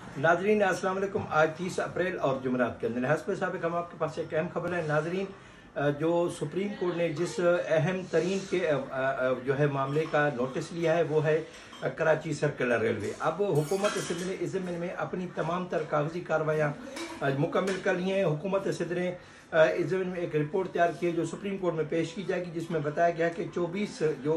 नाजरीन अस्सलाम वालेकुम। आज 30 अप्रैल और जुमेरात के अंदर हस्ब साबिक हम आपके पास एक अहम खबर है। नाजरीन, जो सुप्रीम कोर्ट ने जिस अहम तरीन के जो है मामले का नोटिस लिया है वो है कराची सर्कुलर रेलवे। अब हुकूमत सिंध ने इस ज़मीन में अपनी तमाम तर कागजी कार्रवाइयाँ मुकम्मल कर ली हैं। हुकूमत सिंध ने इस ज़मीन में एक रिपोर्ट तैयार की है जो सुप्रीम कोर्ट में पेश की जाएगी, जिसमें बताया गया कि 24 जो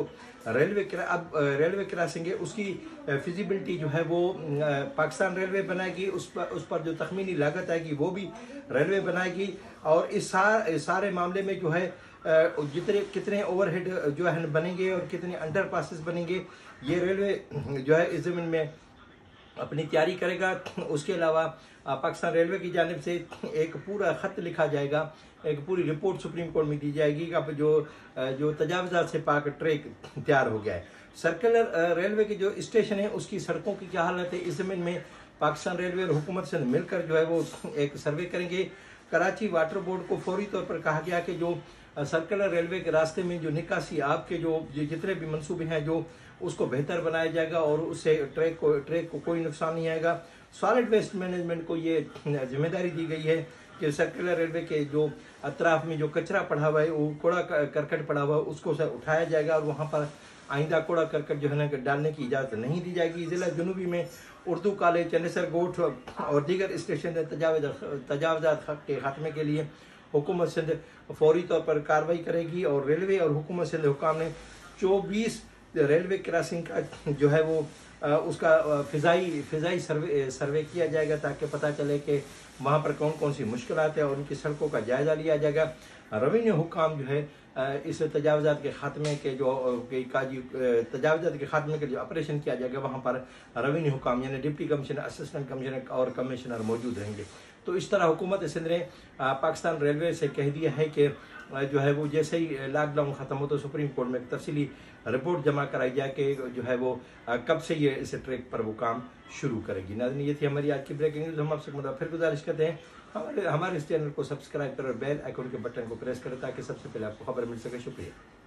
रेलवे क्रॉसिंग है उसकी फिजिबिलिटी जो है वो पाकिस्तान रेलवे बनाएगी। उस पर जो तखमीनी लागत आएगी वो भी रेलवे बनाएगी। और इस सारे मामले में जो है कितने ओवरहेड जो है बनेंगे और कितने अंडर पासिस बनेंगे, ये रेलवे जो है इस ज़मीन में अपनी तैयारी करेगा। उसके अलावा पाकिस्तान रेलवे की जानिब से एक पूरा ख़त लिखा जाएगा, एक पूरी रिपोर्ट सुप्रीम कोर्ट में दी जाएगी कि अब जो तजावज़ात से पाक ट्रैक तैयार हो गया है। सर्कुलर रेलवे के जो स्टेशन है उसकी सड़कों की क्या हालत है, इस ज़मीन में पाकिस्तान रेलवे और हुकूमत से मिलकर जो है वो एक सर्वे करेंगे। कराची वाटर बोर्ड को फौरी तौर पर कहा गया कि जो सर्कुलर रेलवे के रास्ते में जो निकासी आपके जो जितने भी मंसूबे हैं जो उसको बेहतर बनाया जाएगा और उससे ट्रैक को कोई नुकसान नहीं आएगा। सॉलिड वेस्ट मैनेजमेंट को ये जिम्मेदारी दी गई है कि सर्कुलर रेलवे के जो अतराफ में जो कचरा पड़ा हुआ है, वो कूड़ा करकट पड़ा हुआ है, उसको उठाया जाएगा और वहाँ पर आइंदा कूड़ा करकट जो है ना डालने की इजाज़त नहीं दी जाएगी। ज़िला जुनूबी में उर्दू कॉलेज, चंदेसर गोठ और दीगर स्टेशन तजावज़ात के खात्मे के लिए हुकूमत सिंध फौरी तौर पर कार्रवाई करेगी। और रेलवे और हुकूमत सिंध हुकाम ने 24 रेलवे क्रॉसिंग का जो है वो उसका फ़िज़ाई सर्वे किया जाएगा ताकि पता चले कि वहाँ पर कौन कौन सी मुश्किलात है और उनकी सड़कों का जायज़ा लिया जाएगा। रेवेन्यू हुकाम जो है इस तजावज़ात के खात्मे के जो तजावज़ात के खात्मे के जो ऑपरेशन किया जाएगा वहाँ पर रेवेन्यू हुकाम यानी डिप्टी कमिश्नर, असिस्टेंट कमिश्नर और कमिश्नर मौजूद रहेंगे। तो इस तरह हुकूमत सिंध ने पाकिस्तान रेलवे से कह दिया है कि जो है वो जैसे ही लॉकडाउन ख़त्म हो तो सुप्रीम कोर्ट में एक तफसीली रिपोर्ट जमा कराई जाए कि जो है वो कब से ये इस ट्रैक पर वो काम शुरू करेगी। नाज़रीन, ये थी हमारी आज की ब्रेकिंग न्यूज़। हम आपसे फिर गुजारिश करते हैं हमारे इस चैनल को सब्सक्राइब करें और बेल आइकन के बटन को प्रेस करें ताकि सबसे पहले आपको खबर मिल सके। शुक्रिया।